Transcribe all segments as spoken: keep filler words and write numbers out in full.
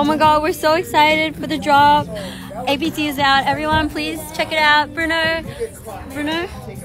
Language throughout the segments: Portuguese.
Oh my god, we're so excited for the drop. A B T is out. Everyone, please check it out. Bruno. Bruno.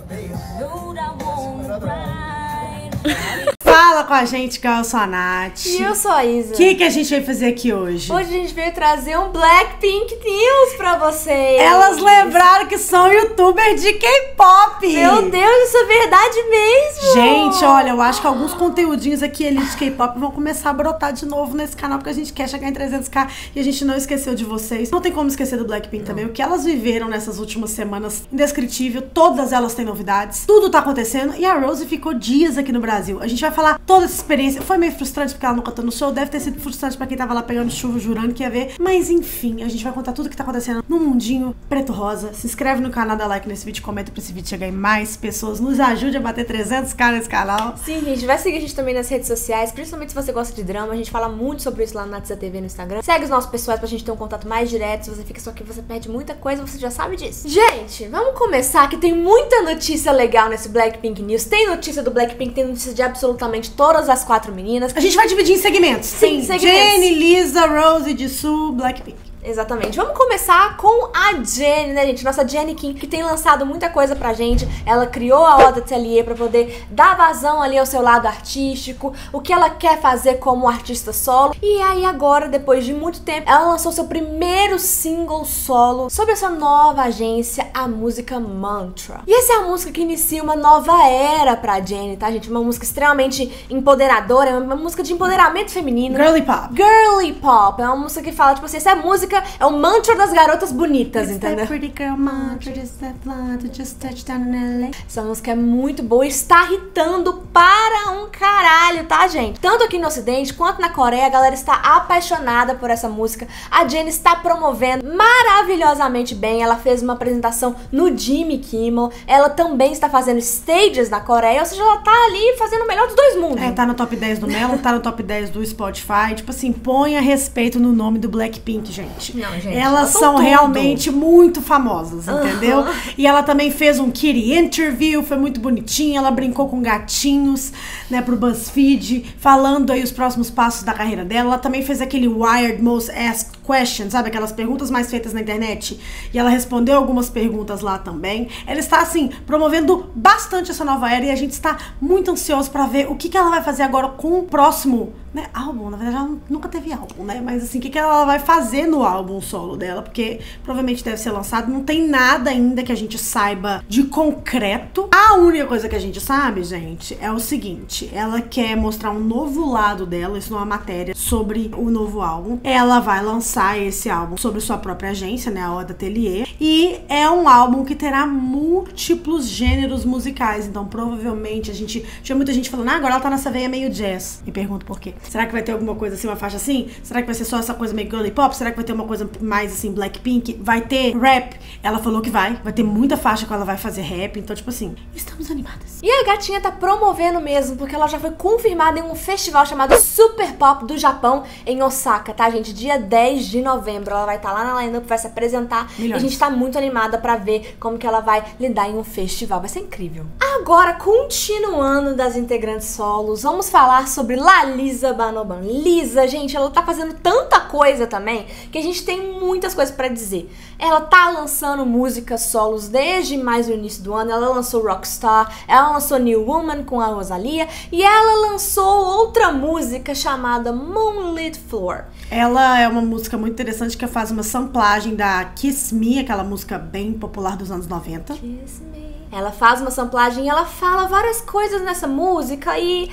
Fala com a gente, que eu sou a Nath. E eu sou a Isa. O que, que a gente veio fazer aqui hoje? Hoje a gente veio trazer um Blackpink News pra vocês. Elas lembraram que são youtubers de K-pop. Meu Deus, isso é verdade mesmo. Gente, olha, eu acho que alguns conteúdinhos aqui ali de K-pop vão começar a brotar de novo nesse canal, porque a gente quer chegar em trezentos k e a gente não esqueceu de vocês. Não tem como esquecer do Blackpink também. O que elas viveram nessas últimas semanas, indescritível. Todas elas têm novidades. Tudo tá acontecendo. E a Rose ficou dias aqui no Brasil. A gente vai falar toda essa experiência. Foi meio frustrante porque ela não cantou no show. Deve ter sido frustrante pra quem tava lá pegando chuva, jurando que ia ver. Mas enfim, a gente vai contar tudo que tá acontecendo no mundinho preto-rosa. Se inscreve no canal, dá like nesse vídeo, comenta pra esse vídeo chegar em mais pessoas. Nos ajude a bater trezentos k nesse canal. Sim, gente. Vai seguir a gente também nas redes sociais, principalmente se você gosta de drama. A gente fala muito sobre isso lá no Natza T V no Instagram. Segue os nossos pessoais pra gente ter um contato mais direto. Se você fica só aqui, você perde muita coisa, você já sabe disso. Gente, vamos começar que tem muita notícia legal nesse Blackpink News. Tem notícia do Blackpink, tem notícia de absolutamente todas as quatro meninas. A gente vai dividir em segmentos. Sim, Tem segmentos. Jennie, Lisa, Rose, Jisoo, Blackpink. Exatamente. Vamos começar com a Jennie, né, gente? Nossa Jennie Kim, que tem lançado muita coisa pra gente. Ela criou a Oda Atelier pra poder dar vazão ali ao seu lado artístico, o que ela quer fazer como artista solo. E aí agora, depois de muito tempo, ela lançou seu primeiro single solo sobre essa nova agência, a música Mantra. E essa é a música que inicia uma nova era pra Jennie, tá, gente? Uma música extremamente empoderadora, é uma música de empoderamento feminino. Girly pop. Girly pop. É uma música que fala, tipo assim, essa música é o mantra das garotas bonitas, It's entendeu? pretty girl mantra, just that line to just touch down in L A. Essa música é muito boa e está irritando para um caralho, tá, gente? Tanto aqui no Ocidente quanto na Coreia, a galera está apaixonada por essa música. A Jennie está promovendo maravilhosamente bem. Ela fez uma apresentação no Jimmy Kimmel. Ela também está fazendo stages na Coreia, ou seja, ela tá ali fazendo o melhor dos dois mundos. É, tá no top dez do Melon, tá no top dez do Spotify. Tipo assim, ponha respeito no nome do Blackpink, gente. Não, gente, elas são são tudo. realmente muito famosas, Uhum. entendeu? E ela também fez um kitty interview, foi muito bonitinha. Ela brincou com gatinhos, né, pro BuzzFeed, falando aí os próximos passos da carreira dela. Ela também fez aquele Wired Most Asked Questions, sabe? Aquelas perguntas mais feitas na internet. E ela respondeu algumas perguntas lá também. Ela está, assim, promovendo bastante essa nova era e a gente está muito ansioso pra ver o que, que ela vai fazer agora com o próximo, né, álbum. Na verdade, ela nunca teve álbum, né? Mas, assim, o que, que ela vai fazer no álbum solo dela, porque provavelmente deve ser lançado. Não tem nada ainda que a gente saiba de concreto. A única coisa que a gente sabe, gente, é o seguinte: ela quer mostrar um novo lado dela, isso numa matéria sobre o novo álbum. Ela vai lançar esse álbum sobre sua própria agência, né, a Oda Atelier, e é um álbum que terá múltiplos gêneros musicais. Então provavelmente a gente tinha muita gente falando, ah, agora ela tá nessa veia meio jazz. Me pergunto por quê. Será que vai ter alguma coisa assim, uma faixa assim? Será que vai ser só essa coisa meio girly pop? Será que vai ter uma coisa mais assim, Blackpink? Vai ter rap? Ela falou que vai. Vai ter muita faixa que ela vai fazer rap. Então, tipo assim, estamos animadas. E a gatinha tá promovendo mesmo, porque ela já foi confirmada em um festival chamado Super Pop do Japão, em Osaka, tá, gente? Dia dez de novembro. Ela vai estar tá lá na line-up, vai se apresentar. Milhões. E a gente tá muito animada pra ver como que ela vai lidar em um festival. Vai ser incrível. Agora, continuando das integrantes solos, vamos falar sobre Lalisa Banoban. Lisa, gente, ela tá fazendo tanta coisa também que a gente tem muitas coisas pra dizer. Ela tá lançando músicas solos desde mais no início do ano. Ela lançou Rockstar, ela lançou New Woman com a Rosalia e ela lançou outra música chamada Moonlit Floor. Ela é uma música muito interessante que faz uma samplagem da Kiss Me, aquela música bem popular dos anos noventa. Kiss Me. Ela faz uma samplagem e ela fala várias coisas nessa música e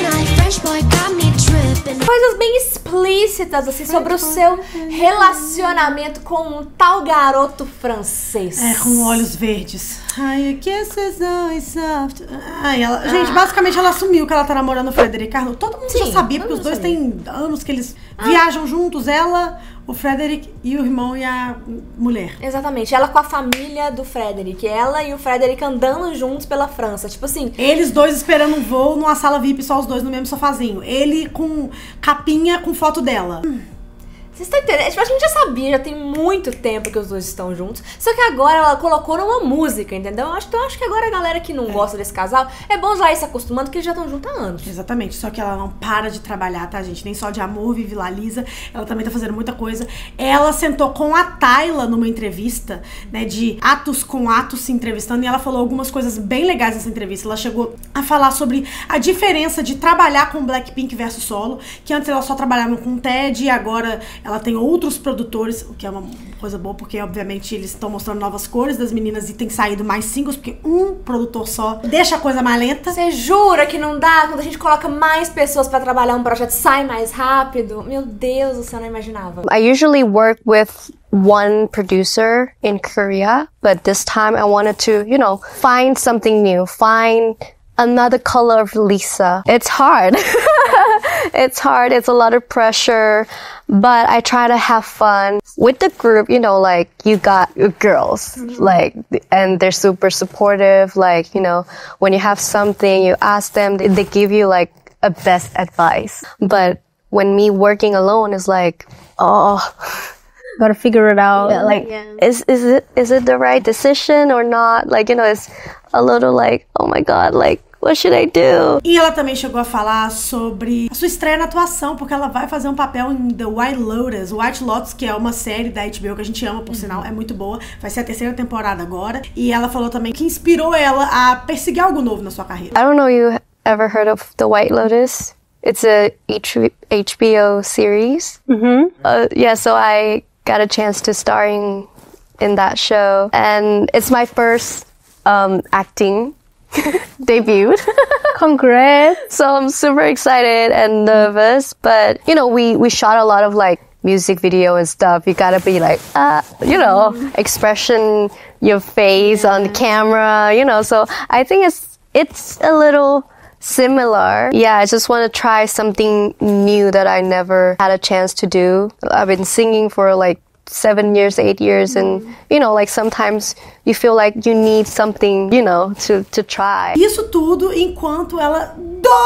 coisas bem explícitas, assim, sobre o seu relacionamento com um tal garoto francês. É, com olhos verdes. Ai, kisses soft. Ai, ela, gente, basicamente ela assumiu que ela tá namorando o Frederic Arnold. Todo mundo Sim, já sabia, porque os dois sabia. têm anos que eles ah. viajam juntos. Ela, o Frederic e o irmão e a mulher. Exatamente. Ela com a família do Frederic. Ela e o Frederic andando juntos pela França. Tipo assim... Eles dois esperando um voo numa sala V I P, só os dois no mesmo sofazinho. Ele com capinha com foto dela. Hum. Vocês estão entendendo? Tipo, a gente já sabia, já tem muito tempo que os dois estão juntos. Só que agora ela colocou numa música, entendeu? Eu acho, então eu acho que agora a galera que não é. gosta desse casal, é bom já ir se acostumando, porque eles já estão juntos há anos. Exatamente. Só que ela não para de trabalhar, tá, gente? Nem só de amor vive lá Lisa. Ela também tá fazendo muita coisa. Ela sentou com a Tayla numa entrevista, né? De atos com atos se entrevistando. E ela falou algumas coisas bem legais nessa entrevista. Ela chegou a falar sobre a diferença de trabalhar com Blackpink versus solo. Que antes ela só trabalhava com o Ted e agora ela tem outros produtores, o que é uma coisa boa, porque obviamente eles estão mostrando novas cores das meninas e tem saído mais singles, porque um produtor só deixa a coisa mais lenta. Você jura que não dá? Quando a gente coloca mais pessoas pra trabalhar um projeto, sai mais rápido? Meu Deus, você não imaginava. I usually work with one producer in Korea, but this time I wanted to, you know, find something new, find another color of Lisa. It's hard. It's hard. It's a lot of pressure, but I try to have fun with the group. You know, like you got girls, mm-hmm. like, and they're super supportive. Like, you know, when you have something, you ask them, they give you like a best advice. But when me working alone is like, oh, gotta figure it out. Yeah, like, yeah. is is it is it the right decision or not? Like, you know, it's a little like, oh my God, like, what should I do? E ela também chegou a falar sobre a sua estreia na atuação, porque ela vai fazer um papel em The White Lotus. White Lotus, que é uma série da H B O que a gente ama, por uhum. sinal, é muito boa. Vai ser a terceira temporada agora. E ela falou também que inspirou ela a perseguir algo novo na sua carreira. I don't know you ever heard of The White Lotus? It's a H B O series. Mm-hmm. Uh, yeah, so I got a chance to star in, in that show. And it's my first um, acting debut. Congrats. So I'm super excited and nervous, but you know, we we shot a lot of like music video and stuff. You gotta be like uh you know, expression your face yeah. on the camera, you know, so I think it's it's a little similar. Yeah, I just want to try something new that I never had a chance to do. I've been singing for like seven years, eight years, and you know, like sometimes you feel like you need something, you know, to, to try. Isso tudo enquanto ela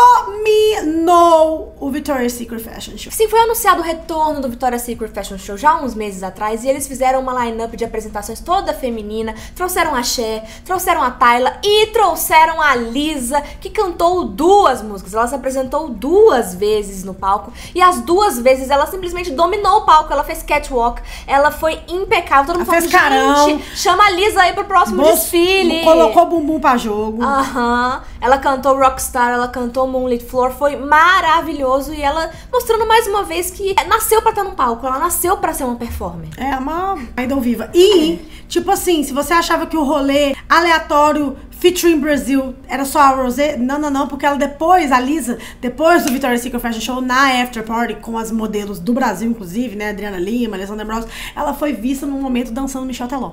dominou o Victoria's Secret Fashion Show. Sim, foi anunciado o retorno do Victoria's Secret Fashion Show já há uns meses atrás e eles fizeram uma line-up de apresentações toda feminina, trouxeram a Cher, trouxeram a Tayla e trouxeram a Lisa, que cantou duas músicas. Ela se apresentou duas vezes no palco e as duas vezes ela simplesmente dominou o palco. Ela fez catwalk, ela foi impecável. Todo mundo falando, gente, chama a Lisa aí pro próximo Bos desfile. Colocou bumbum pra jogo. Aham. Uhum. Ela cantou Rockstar, ela cantou Moonlit Floor, foi maravilhoso. E ela mostrando mais uma vez que nasceu pra estar num palco, ela nasceu pra ser uma performer. É, uma idol viva. E, é. tipo assim, se você achava que o rolê aleatório featuring Brasil era só a Rosé, não, não, não, porque ela depois, a Lisa, depois do Victoria's Secret Fashion Show, na After Party, com as modelos do Brasil, inclusive, né, Adriana Lima, Alessandra Ambrosio, ela foi vista num momento dançando Michel Teló.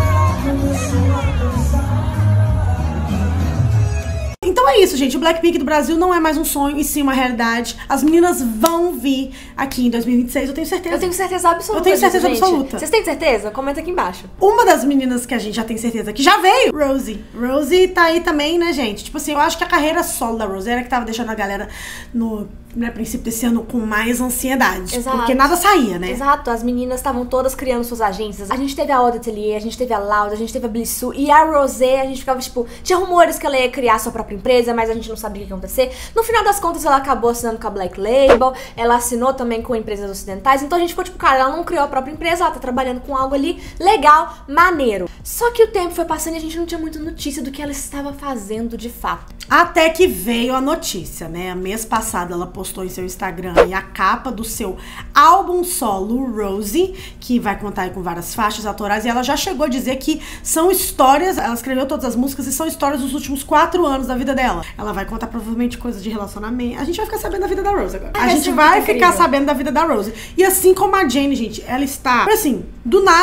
Então é isso, gente. O Blackpink do Brasil não é mais um sonho, e sim uma realidade. As meninas vão vir aqui em dois mil e vinte e seis, eu tenho certeza. Eu tenho certeza absoluta. Eu tenho certeza disso, absoluta. Vocês têm certeza? Comenta aqui embaixo. Uma das meninas que a gente já tem certeza que já veio, Rosie. Rosie tá aí também, né, gente? Tipo assim, eu acho que a carreira solo da Rosie era que tava deixando a galera no... no princípio desse ano com mais ansiedade. Exato. Porque nada saía, né? Exato, as meninas estavam todas criando suas agências. A gente teve a Oda Atelier, a gente teve a Lauda, a gente teve a Blissu e a Rosé, a gente ficava tipo, tinha rumores que ela ia criar sua própria empresa, mas a gente não sabia o que ia acontecer. No final das contas, ela acabou assinando com a Black Label, ela assinou também com empresas ocidentais, então a gente ficou tipo, cara, ela não criou a própria empresa, ela tá trabalhando com algo ali legal, maneiro. Só que o tempo foi passando e a gente não tinha muita notícia do que ela estava fazendo de fato. Até que veio a notícia, né? Mês passado ela postou em seu Instagram e a capa do seu álbum solo, Rosie, que vai contar aí com várias faixas autorais, e ela já chegou a dizer que são histórias, ela escreveu todas as músicas e são histórias dos últimos quatro anos da vida dela. Ela vai contar provavelmente coisas de relacionamento. A gente vai ficar sabendo da vida da Rosie agora. A gente vai ficar sabendo da vida da Rosie. E assim como a Jennie, gente, ela está, assim, do nada,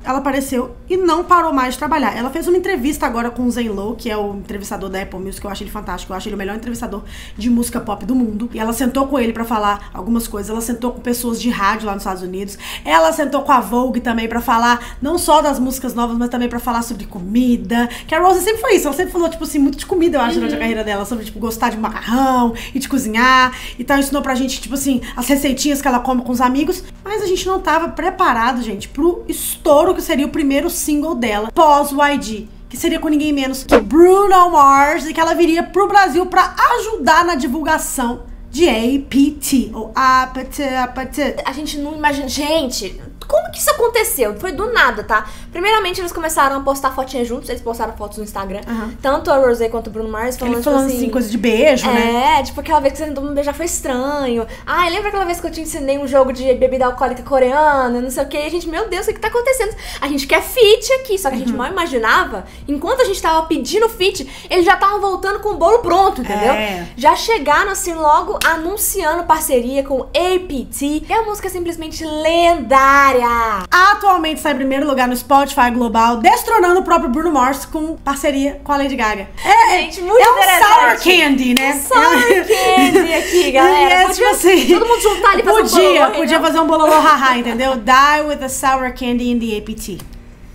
ela apareceu e não parou mais de trabalhar. Ela fez uma entrevista agora com o Zane Lowe, que é o entrevistador da Apple Music, eu acho ele fantástico, eu acho ele o melhor entrevistador de música pop do mundo. E ela sentou com ele pra falar algumas coisas, ela sentou com pessoas de rádio lá nos Estados Unidos, ela sentou com a Vogue também pra falar não só das músicas novas, mas também pra falar sobre comida, que a Rose sempre foi isso, ela sempre falou, tipo assim, muito de comida, eu acho, uhum. durante a carreira dela, sobre, tipo, gostar de macarrão e de cozinhar, então ensinou pra gente, tipo assim, as receitinhas que ela come com os amigos, mas a gente não tava preparado, gente, pro estouro que seria o primeiro single dela, pós-Y G. Que seria com ninguém menos que Bruno Mars, e que ela viria pro Brasil pra ajudar na divulgação de A P T, ou A P T, A P T. A gente não imagina... Gente, como que isso aconteceu? Foi do nada, tá? Primeiramente, eles começaram a postar fotinhas juntos, eles postaram fotos no Instagram. Uhum. Tanto a Rosé quanto o Bruno Mars falando, Ele falando tipo assim, coisa de beijo, é, né? É, tipo aquela vez que você tentou me beijar foi estranho. Ah, lembra aquela vez que eu te ensinei um jogo de bebida alcoólica coreana, não sei o que? E a gente, meu Deus, o que tá acontecendo? A gente quer feat aqui, só que a gente uhum. mal imaginava. Enquanto a gente tava pedindo feat, eles já estavam voltando com o bolo pronto, entendeu? É. Já chegaram assim logo anunciando parceria com A P T. E a música é simplesmente lendária. Atualmente está em primeiro lugar no Spotify Global, destronando o próprio Bruno Mars com parceria com a Lady Gaga. É, gente, muito é um interessante. sour candy, né? É sour candy aqui, galera. É, podia, assim, todo mundo juntar ali e fazer podia, um bololô. Podia fazer um bololô haha, entendeu? Die with a sour candy in the A P T.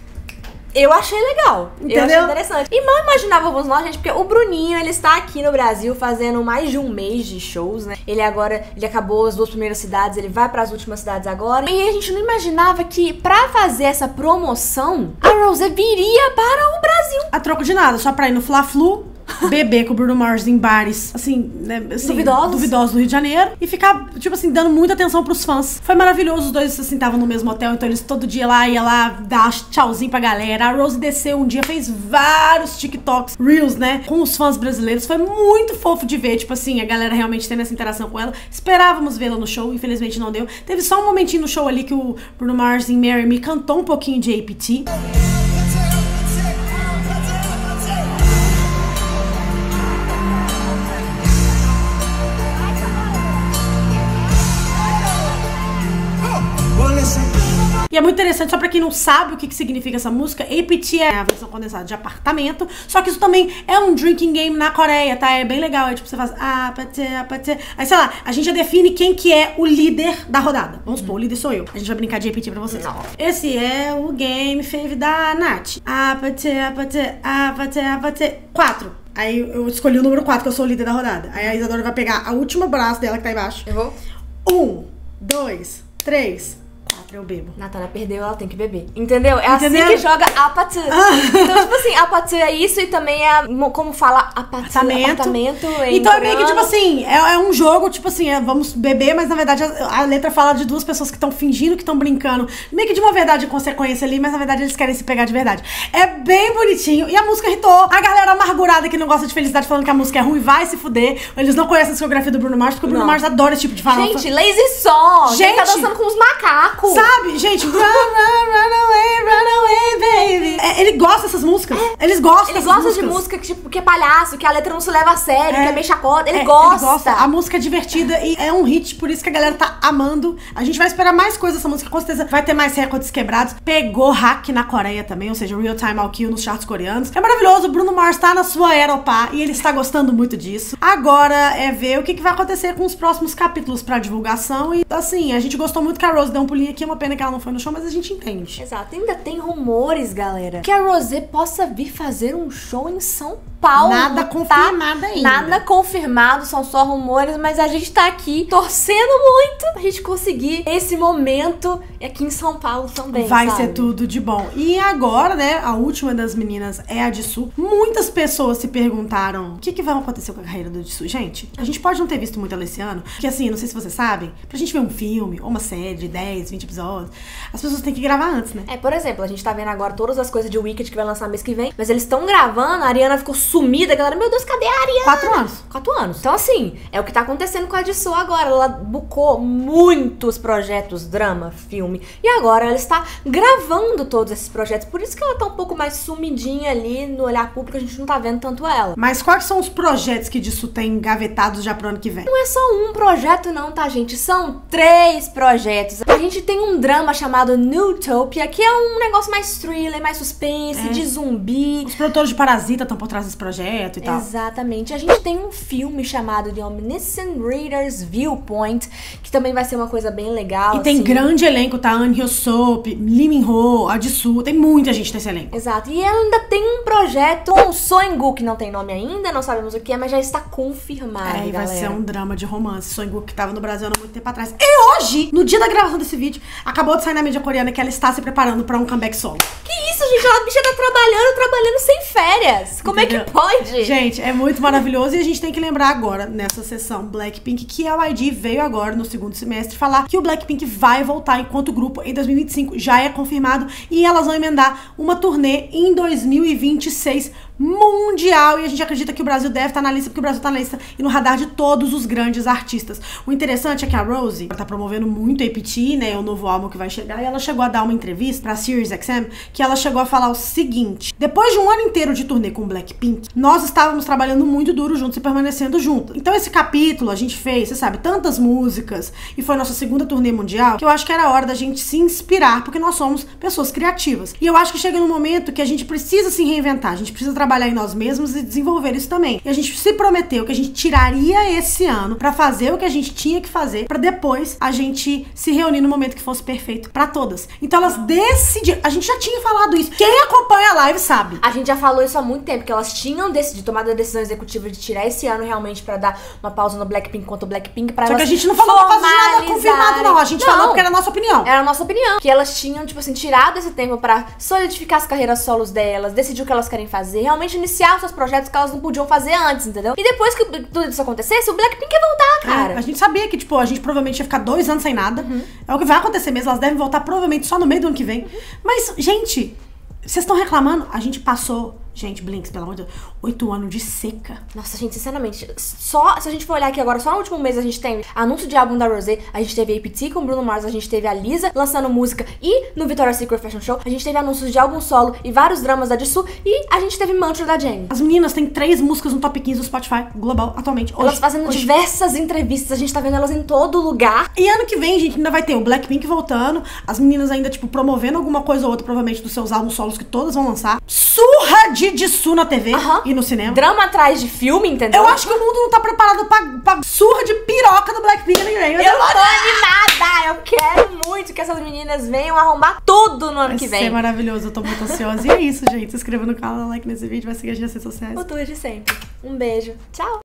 Eu achei legal, entendeu? Eu achei interessante. E mal imaginávamos nós, gente, porque o Bruninho, ele está aqui no Brasil fazendo mais de um mês de shows, né? Ele agora, ele acabou as duas primeiras cidades, ele vai para as últimas cidades agora. E a gente não imaginava que pra fazer essa promoção, a Rosé viria para o Brasil. A troco de nada, só pra ir no Fla-Flu, beber com o Bruno Mars em bares, assim, né, assim, duvidosos. duvidosos do Rio de Janeiro, e ficar, tipo assim, dando muita atenção pros fãs. Foi maravilhoso, os dois, assim, estavam no mesmo hotel, então eles todo dia lá, ia lá dar tchauzinho pra galera. A Rose desceu um dia, fez vários TikToks, Reels, né, com os fãs brasileiros. Foi muito fofo de ver, tipo assim, a galera realmente tendo essa interação com ela. Esperávamos vê-la no show, infelizmente não deu. Teve só um momentinho no show ali que o Bruno Mars em Marry Me cantou um pouquinho de A P T. E é muito interessante, só pra quem não sabe o que, que significa essa música, A P T é a versão condensada de apartamento, só que isso também é um drinking game na Coreia, tá? É bem legal, é tipo, você faz A P T, A P T, aí sei lá, a gente já define quem que é o líder da rodada. Vamos supor, o líder sou eu. A gente vai brincar de A P T pra vocês. Não. Esse é o game fave da Nath. A P T, A P T, A P T, A P T, quatro. Aí eu escolhi o número quatro, que eu sou o líder da rodada. Aí a Isadora vai pegar a última braço dela que tá embaixo. Eu vou? Um, dois, três... eu bebo. Natália perdeu, ela tem que beber. Entendeu? É Entendeu? assim que joga apatê. Então, tipo assim, apatê é isso e também é, como fala, apatê, apartamento. apartamento em então coreano. é meio que, tipo assim, é, é um jogo, tipo assim, é, vamos beber, mas na verdade a, a letra fala de duas pessoas que estão fingindo que estão brincando. Meio que de uma verdade e consequência ali, mas na verdade eles querem se pegar de verdade. É bem bonitinho e a música hitou. A galera amargurada que não gosta de felicidade falando que a música é ruim vai se fuder. Eles não conhecem a discografia do Bruno Mars, porque o Bruno não. Mars adora esse tipo de farofa. Gente, lazy song. Gente, ele tá dançando com os macacos. Sabe, gente, run, run, run away, run away, baby. É, ele gosta dessas músicas. É. Eles gostam Ele dessas gosta músicas. de música que, tipo, que é palhaço, que a letra não se leva a sério, É. que é bem chacota. Ele, É, gosta. ele gosta. A música é divertida e é um hit, por isso que a galera tá amando. A gente vai esperar mais coisas dessa música, com certeza vai ter mais recordes quebrados. Pegou hack na Coreia também, ou seja, Real Time I'll Kill nos charts coreanos. É maravilhoso, o Bruno Mars tá na sua Aeropá e ele está gostando muito disso. Agora é ver o que, que vai acontecer com os próximos capítulos pra divulgação. E assim, a gente gostou muito que a Rose deu um pulinho aqui, é uma pena que ela não foi no show, mas a gente entende. Exato, ainda tem rumores, galera, que a Rosé possa vir fazer um show em São Paulo. Nada tá? confirmado ainda. Nada confirmado, são só rumores, mas a gente tá aqui torcendo muito pra gente conseguir esse momento aqui em São Paulo também, Vai sabe? ser tudo de bom. E agora, né, a última das meninas é a Jisoo. Muitas pessoas se perguntaram o que, que vai acontecer com a carreira do Jisoo. Gente, a gente pode não ter visto muito ela esse ano, porque assim, não sei se vocês sabem, pra gente ver um filme ou uma série de dez, vinte episódios, as pessoas têm que gravar antes, né? É, por exemplo, a gente tá vendo agora todas as coisas de Wicked que vai lançar mês que vem, mas eles estão gravando, a Ariana ficou sumida, a galera, meu Deus, cadê a Ariana? Quatro anos. Quatro anos. Então, assim, é o que tá acontecendo com a Jisoo agora. Ela bucou muitos projetos, drama, filme, e agora ela está gravando todos esses projetos. Por isso que ela tá um pouco mais sumidinha ali no olhar público, a gente não tá vendo tanto ela. Mas quais são os projetos que Jisoo tem engavetados já pro ano que vem? Não é só um projeto não, tá, gente? São três projetos. A gente tem um drama chamado Newtopia, que é um negócio mais thriller, mais suspense, é. de zumbi. Os produtores de Parasita estão por trás desse projeto e tal. Exatamente. A gente tem um filme chamado The Omniscient Reader's Viewpoint, que também vai ser uma coisa bem legal. E tem assim. grande elenco, tá? An Hyo-sop, Lee Min-ho, a Jisoo, tem muita gente nesse elenco. Exato. E ela ainda tem um projeto com o Soin-gu, que não tem nome ainda, não sabemos o que é, mas já está confirmado, É, e galera. vai ser um drama de romance. Soin-gu, que tava no Brasil há muito tempo atrás. E hoje, no dia da gravação desse vídeo, acabou de sair na mídia coreana que ela está se preparando pra um comeback solo. Que isso, gente? A bicha tá trabalhando, trabalhando sem férias. Como Entendeu? É que pode? Gente, é muito maravilhoso. E a gente tem que lembrar agora, nessa sessão Blackpink, que a Y G veio agora, no segundo semestre, falar que o Blackpink vai voltar enquanto grupo em dois mil e vinte e cinco. Já é confirmado. E elas vão emendar uma turnê em dois mil e vinte e seis mundial, e a gente acredita que o Brasil deve estar na lista, porque o Brasil tá na lista e no radar de todos os grandes artistas. O interessante é que a Rosé tá promovendo muito a A P T, né, o novo álbum que vai chegar, e ela chegou a dar uma entrevista pra Sirius X M, que ela chegou a falar o seguinte: depois de um ano inteiro de turnê com o Blackpink, nós estávamos trabalhando muito duro juntos e permanecendo juntos. Então esse capítulo a gente fez, você sabe, tantas músicas, e foi nossa segunda turnê mundial, que eu acho que era hora da gente se inspirar, porque nós somos pessoas criativas. E eu acho que chega num momento que a gente precisa se reinventar, a gente precisa trabalhar trabalhar em nós mesmos e desenvolver isso também. E a gente se prometeu que a gente tiraria esse ano pra fazer o que a gente tinha que fazer, pra depois a gente se reunir no momento que fosse perfeito pra todas. Então elas decidiram, a gente já tinha falado isso, quem acompanha a live sabe. A gente já falou isso há muito tempo, que elas tinham decidido, tomado a decisão executiva de tirar esse ano realmente pra dar uma pausa no Blackpink enquanto o Blackpink, pra Só elas que a gente não falou por causa de nada confirmado não, a gente não. falou porque era a nossa opinião. Era a nossa opinião, que elas tinham, tipo assim, tirado esse tempo pra solidificar as carreiras solos delas, decidir o que elas querem fazer, realmente iniciar os seus projetos que elas não podiam fazer antes, entendeu? E depois que tudo isso acontecesse, o Blackpink ia voltar, cara. É, a gente sabia que, tipo, a gente provavelmente ia ficar dois anos sem nada. Uhum. É o que vai acontecer mesmo, elas devem voltar provavelmente só no meio do ano que vem. Uhum. Mas, gente, vocês estão reclamando? A gente passou... Gente, Blinks, pelo amor de Deus, oito anos de seca. Nossa, gente, sinceramente, só se a gente for olhar aqui agora, só no último mês a gente tem anúncio de álbum da Rosé, a gente teve A P T com Bruno Mars, a gente teve a Lisa lançando música, e no Victoria's Secret Fashion Show a gente teve anúncios de álbum solo e vários dramas da Jisoo, e a gente teve Mantra da Jennie. As meninas têm três músicas no top quinze do Spotify global atualmente. Hoje, elas fazendo hoje. diversas entrevistas, a gente tá vendo elas em todo lugar. E ano que vem, gente, ainda vai ter o Blackpink voltando, as meninas ainda, tipo, promovendo alguma coisa ou outra, provavelmente, dos seus álbuns solos que todas vão lançar. Surra de Jisoo na T V. Uhum. E no cinema. Drama atrás de filme, entendeu? Eu acho que o mundo não tá preparado pra, pra surra de piroca do Blackpink ano que vem. Eu, eu tô animada! Eu quero muito que essas meninas venham arrombar tudo no ano vai que vem. Vai ser maravilhoso, eu tô muito ansiosa. E é isso, gente. Se inscreva no canal, like nesse vídeo, vai seguir as redes sociais. O tour de sempre. Um beijo. Tchau!